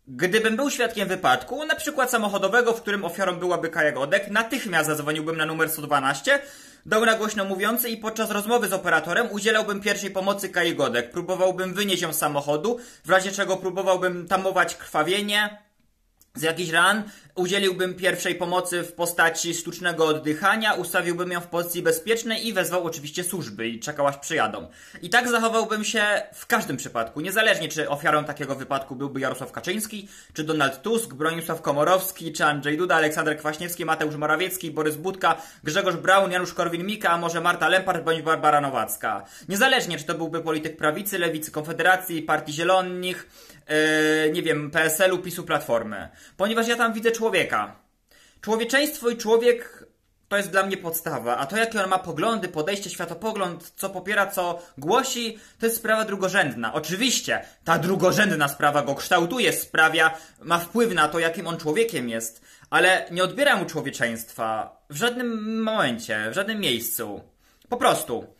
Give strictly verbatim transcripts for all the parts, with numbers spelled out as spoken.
Gdybym był świadkiem wypadku, na przykład samochodowego, w którym ofiarą byłaby Kaja Godek, natychmiast zadzwoniłbym na numer sto dwanaście, dał na głośno mówiący i podczas rozmowy z operatorem udzielałbym pierwszej pomocy Kai Godek. Próbowałbym wynieść ją z samochodu, w razie czego próbowałbym tamować krwawienie z jakichś ran, udzieliłbym pierwszej pomocy w postaci sztucznego oddychania, ustawiłbym ją w pozycji bezpiecznej i wezwał oczywiście służby i czekał aż przyjadą. I tak zachowałbym się w każdym przypadku, niezależnie czy ofiarą takiego wypadku byłby Jarosław Kaczyński, czy Donald Tusk, Bronisław Komorowski, czy Andrzej Duda, Aleksander Kwaśniewski, Mateusz Morawiecki, Borys Budka, Grzegorz Braun, Janusz Korwin-Mikke, a może Marta Lempart bądź Barbara Nowacka. Niezależnie czy to byłby polityk prawicy, lewicy, Konfederacji, Partii Zielonych, Yy, nie wiem, P S L u, PiSu, Platformy. Ponieważ ja tam widzę człowieka. Człowieczeństwo i człowiek to jest dla mnie podstawa. A to, jakie on ma poglądy, podejście, światopogląd, co popiera, co głosi, to jest sprawa drugorzędna. Oczywiście, ta drugorzędna sprawa go kształtuje, sprawia, ma wpływ na to, jakim on człowiekiem jest. Ale nie odbiera mu człowieczeństwa w żadnym momencie, w żadnym miejscu. Po prostu.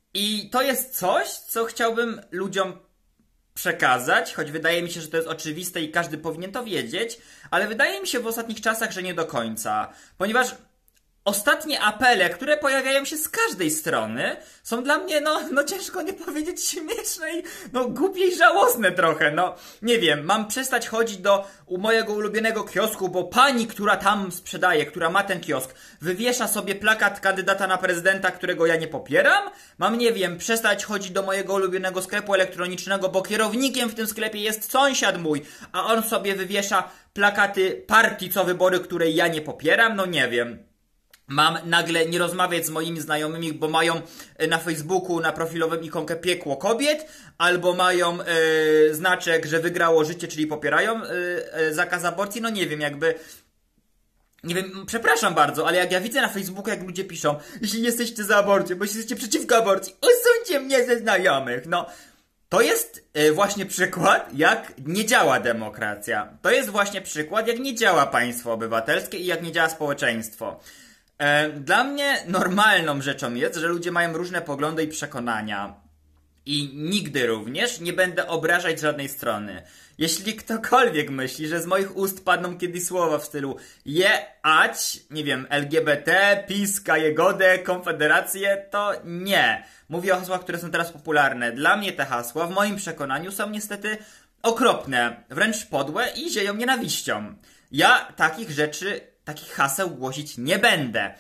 I to jest coś, co chciałbym ludziom przekazać, choć wydaje mi się, że to jest oczywiste i każdy powinien to wiedzieć, ale wydaje mi się w ostatnich czasach, że nie do końca, ponieważ ostatnie apele, które pojawiają się z każdej strony, są dla mnie, no, no ciężko nie powiedzieć śmieszne i no głupie i żałosne trochę, no nie wiem, mam przestać chodzić do u mojego ulubionego kiosku, bo pani, która tam sprzedaje, która ma ten kiosk, wywiesza sobie plakat kandydata na prezydenta, którego ja nie popieram, mam, nie wiem, przestać chodzić do mojego ulubionego sklepu elektronicznego, bo kierownikiem w tym sklepie jest sąsiad mój, a on sobie wywiesza plakaty partii co wybory, której ja nie popieram, no nie wiem. Mam nagle nie rozmawiać z moimi znajomymi, bo mają na Facebooku, na profilowym ikonkę piekło kobiet, albo mają e, znaczek, że wygrało życie, czyli popierają e, e, zakaz aborcji. No nie wiem, jakby... Nie wiem, przepraszam bardzo, ale jak ja widzę na Facebooku, jak ludzie piszą, jeśli jesteście za aborcją, bo jesteście przeciwko aborcji, usuńcie mnie ze znajomych. No, to jest e, właśnie przykład, jak nie działa demokracja. To jest właśnie przykład, jak nie działa państwo obywatelskie i jak nie działa społeczeństwo. Dla mnie normalną rzeczą jest, że ludzie mają różne poglądy i przekonania. I nigdy również nie będę obrażać żadnej strony. Jeśli ktokolwiek myśli, że z moich ust padną kiedyś słowa w stylu je, ać, nie wiem, L G B T, PiS, Kajegodę, Konfederację, to nie. Mówię o hasłach, które są teraz popularne. Dla mnie te hasła, w moim przekonaniu, są niestety okropne, wręcz podłe i zieją nienawiścią. Ja takich rzeczy... Takich haseł głosić nie będę.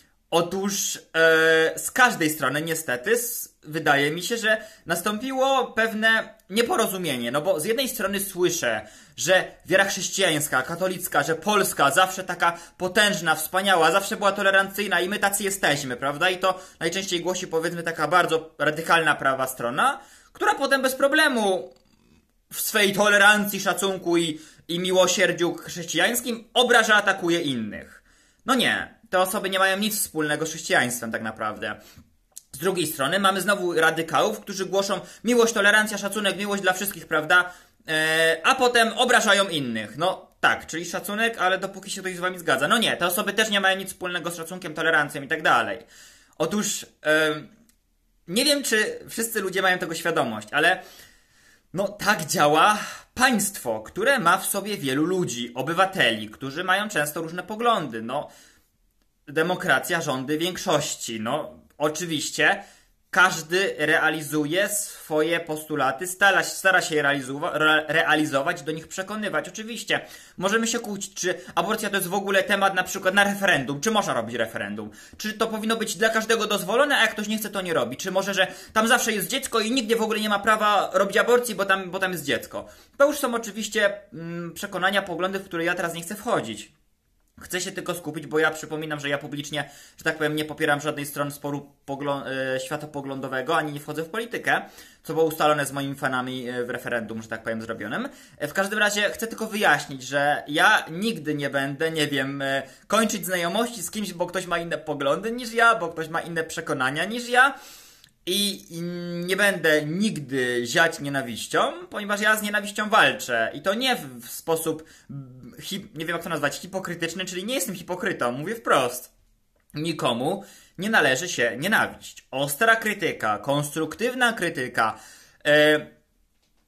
Otóż e, z każdej strony niestety s, wydaje mi się, że nastąpiło pewne nieporozumienie. No bo z jednej strony słyszę, że wiara chrześcijańska, katolicka, że Polska zawsze taka potężna, wspaniała, zawsze była tolerancyjna i my tacy jesteśmy, prawda? I to najczęściej głosi powiedzmy taka bardzo radykalna prawa strona, która potem bez problemu w swej tolerancji, szacunku i, i miłosierdziu chrześcijańskim obraża, atakuje innych. No nie, te osoby nie mają nic wspólnego z chrześcijaństwem tak naprawdę. Z drugiej strony mamy znowu radykałów, którzy głoszą miłość, tolerancja, szacunek, miłość dla wszystkich, prawda? Eee, a potem obrażają innych. No tak, czyli szacunek, ale dopóki się ktoś z wami zgadza. No nie, te osoby też nie mają nic wspólnego z szacunkiem, tolerancją i tak dalej. Otóż eee, nie wiem, czy wszyscy ludzie mają tego świadomość, ale no tak działa państwo, które ma w sobie wielu ludzi, obywateli, którzy mają często różne poglądy. No, demokracja rządy większości. No, oczywiście każdy realizuje swoje postulaty, stara, stara się je realizowa- re, realizować, do nich przekonywać. Oczywiście możemy się kłócić, czy aborcja to jest w ogóle temat na przykład na referendum, czy można robić referendum, czy to powinno być dla każdego dozwolone, a jak ktoś nie chce, to nie robi, czy może, że tam zawsze jest dziecko i nikt w ogóle nie ma prawa robić aborcji, bo tam, bo tam jest dziecko. To już są oczywiście mm, przekonania, poglądy, w które ja teraz nie chcę wchodzić. Chcę się tylko skupić, bo ja przypominam, że ja publicznie, że tak powiem, nie popieram żadnej strony sporu poglą- e, światopoglądowego, ani nie wchodzę w politykę, co było ustalone z moimi fanami w referendum, że tak powiem, zrobionym. E, w każdym razie chcę tylko wyjaśnić, że ja nigdy nie będę, nie wiem, e, kończyć znajomości z kimś, bo ktoś ma inne poglądy niż ja, bo ktoś ma inne przekonania niż ja. I nie będę nigdy ziać nienawiścią, ponieważ ja z nienawiścią walczę. I to nie w sposób, hip, nie wiem jak to nazwać, hipokrytyczny, czyli nie jestem hipokrytą, mówię wprost. Nikomu nie należy się nienawiść. Ostra krytyka, konstruktywna krytyka, e,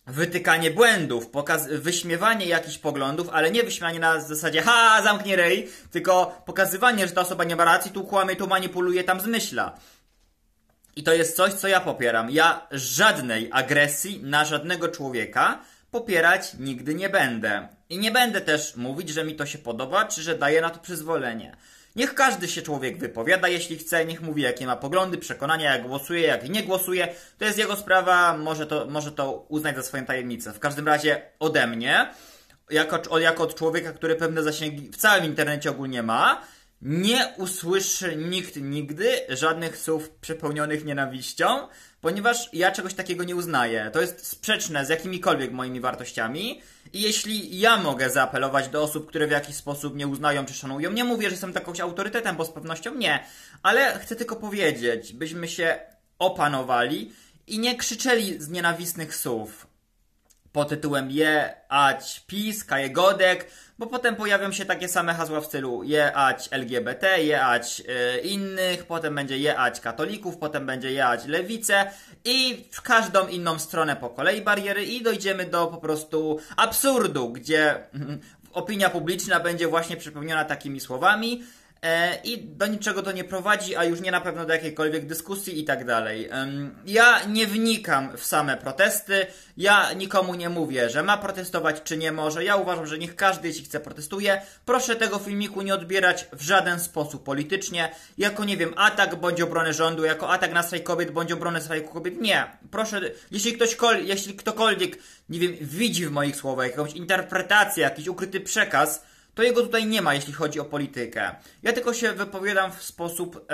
wytykanie błędów, pokaz wyśmiewanie jakichś poglądów, ale nie wyśmiewanie na zasadzie ha, zamknij ryj, tylko pokazywanie, że ta osoba nie ma racji, tu kłamie, tu manipuluje, tam zmyśla. I to jest coś, co ja popieram. Ja żadnej agresji na żadnego człowieka popierać nigdy nie będę. I nie będę też mówić, że mi to się podoba, czy że daję na to przyzwolenie. Niech każdy się człowiek wypowiada, jeśli chce, niech mówi, jakie ma poglądy, przekonania, jak głosuje, jak nie głosuje. To jest jego sprawa, może to, może to uznać za swoją tajemnicę. W każdym razie ode mnie, jako, jako od człowieka, który pewne zasięgi w całym internecie ogólnie ma, nie usłyszy nikt nigdy żadnych słów przepełnionych nienawiścią, ponieważ ja czegoś takiego nie uznaję. To jest sprzeczne z jakimikolwiek moimi wartościami i jeśli ja mogę zaapelować do osób, które w jakiś sposób nie uznają czy szanują, nie mówię, że jestem takimś autorytetem, bo z pewnością nie, ale chcę tylko powiedzieć, byśmy się opanowali i nie krzyczeli z nienawistnych słów pod tytułem je ać PiS, Kajegodek, bo potem pojawią się takie same hasła w stylu je ać L G B T, je ać y, innych, potem będzie je ać katolików, potem będzie je ać lewicę i w każdą inną stronę po kolei bariery i dojdziemy do po prostu absurdu, gdzie mm, opinia publiczna będzie właśnie przepełniona takimi słowami, i do niczego to nie prowadzi, a już nie na pewno do jakiejkolwiek dyskusji i tak dalej. Ja nie wnikam w same protesty, ja nikomu nie mówię, że ma protestować czy nie może. Ja uważam, że niech każdy, jeśli chce, protestuje. Proszę tego filmiku nie odbierać w żaden sposób politycznie, jako, nie wiem, atak bądź obronę rządu, jako atak na strajk kobiet bądź obronę strajku kobiet. Nie. Proszę, jeśli ktoś, jeśli ktokolwiek, nie wiem, widzi w moich słowach jakąś interpretację, jakiś ukryty przekaz, to jego tutaj nie ma, jeśli chodzi o politykę. Ja tylko się wypowiadam w sposób...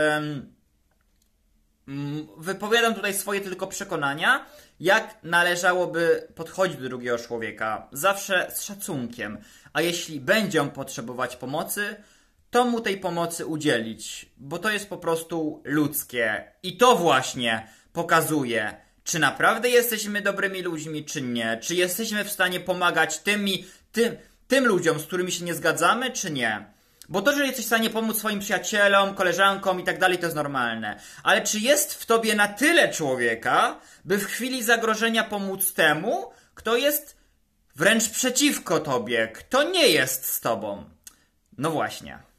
Um, wypowiadam tutaj swoje tylko przekonania, jak należałoby podchodzić do drugiego człowieka. Zawsze z szacunkiem. A jeśli będzie on potrzebować pomocy, to mu tej pomocy udzielić. Bo to jest po prostu ludzkie. I to właśnie pokazuje, czy naprawdę jesteśmy dobrymi ludźmi, czy nie. Czy jesteśmy w stanie pomagać tymi... tym Tym ludziom, z którymi się nie zgadzamy, czy nie? Bo to, że jesteś w stanie pomóc swoim przyjacielom, koleżankom i tak dalej, to jest normalne. Ale czy jest w tobie na tyle człowieka, by w chwili zagrożenia pomóc temu, kto jest wręcz przeciwko tobie, kto nie jest z tobą? No właśnie.